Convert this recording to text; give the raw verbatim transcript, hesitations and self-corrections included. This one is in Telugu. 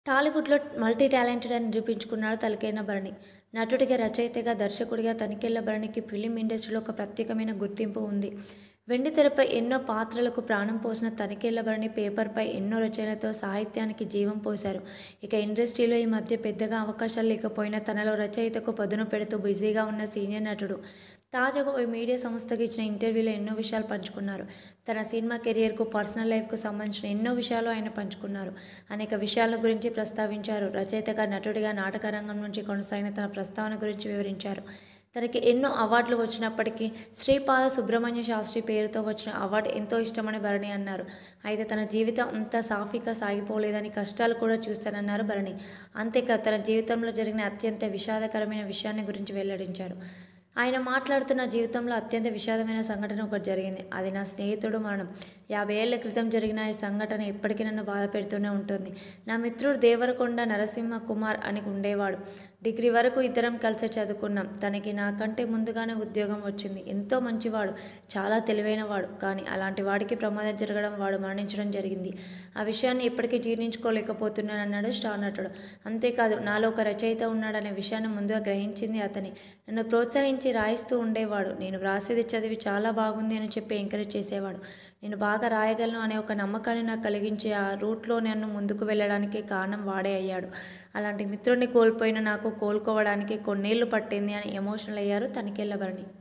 టాలీవుడ్‌లో మల్టీ టాలెంటెడ్ అని నిరూపించుకున్నాడు తలకేన భరణి. నటుడిగా, రచయితగా, దర్శకుడిగా తనికెళ్ల భరణికి ఫిల్మ్ ఇండస్ట్రీలో ఒక ప్రత్యేకమైన గుర్తింపు ఉంది. వెండితెరపై ఎన్నో పాత్రలకు ప్రాణం పోసిన తనికెళ్ల భరణి పేపర్‌పై ఎన్నో రచనలతో సాహిత్యానికి జీవం పోశారు. ఇక ఇండస్ట్రీలో ఈ మధ్య పెద్దగా అవకాశాలు లేకపోయినా తనలో రచయితకు పదును పెడుతూ బిజీగా ఉన్న సీనియర్ నటుడు. తాజాగా ఓ మీడియా సంస్థకు ఇచ్చిన ఇంటర్వ్యూలో ఎన్నో విషయాలు పంచుకున్నారు. తన సినిమా కెరియర్‌కు, పర్సనల్ లైఫ్‌కు సంబంధించిన ఎన్నో విషయాలు ఆయన పంచుకున్నారు. అనేక విషయాల గురించి ప్రస్తావించారు. రచయితగా, నటుడిగా నాటక రంగం నుంచి కొనసాగిన తన ప్రస్థానం గురించి వివరించారు. తనకి ఎన్నో అవార్డులు వచ్చినప్పటికీ శ్రీపాద సుబ్రహ్మణ్య శాస్త్రి పేరుతో వచ్చిన అవార్డు ఎంతో ఇష్టమని భరణి అన్నారు. అయితే తన జీవితం అంతా సాఫీగా సాగిపోలేదని, కష్టాలు కూడా చూశానన్నారు భరణి. అంతేకాదు తన జీవితంలో జరిగిన అత్యంత విషాదకరమైన విషయాన్ని గురించి వెల్లడించారు. ఆయన మాట్లాడుతూ నా జీవితంలో అత్యంత విషాదమైన సంఘటన ఒకటి జరిగింది. అది నా స్నేహితుడు మరణం. యాభై ఏళ్ల క్రితం జరిగిన ఈ సంఘటన ఇప్పటికీ నన్ను బాధపెడుతూనే ఉంటుంది. నా మిత్రుడు దేవరకొండ నరసింహ కుమార్ అని ఉండేవాడు. డిగ్రీ వరకు ఇద్దరం కలిసి చదువుకున్నాం. తనకి నాకంటే ముందుగానే ఉద్యోగం వచ్చింది. ఎంతో మంచివాడు, చాలా తెలివైనవాడు. కానీ అలాంటి వాడికి ప్రమాదం జరగడం, వాడు మరణించడం జరిగింది. ఆ విషయాన్ని ఇప్పటికీ జీర్ణించుకోలేకపోతున్నానన్నాడు స్టార్ నటుడు. అంతేకాదు నాలో ఒక రచయిత ఉన్నాడనే విషయాన్ని ముందుగా గ్రహించింది అతనే. నన్ను ప్రోత్సహించి రాయిస్తూ ఉండేవాడు. నేను వ్రాసేది చదివి చాలా బాగుంది అని చెప్పి ఎంకరేజ్ చేసేవాడు. నేను బాగా రాయగలను అనే ఒక నమ్మకాన్ని నాకు కలిగించి ఆ రూట్లో నన్ను ముందుకు వెళ్ళడానికి కారణం వాడే అయ్యాడు. అలాంటి మిత్రుడిని కోల్పోయిన నాకు కోలుకోవడానికి కొన్నేళ్లు పట్టింది అని ఎమోషనల్ అయ్యారు తనికెళ్ల భరణి.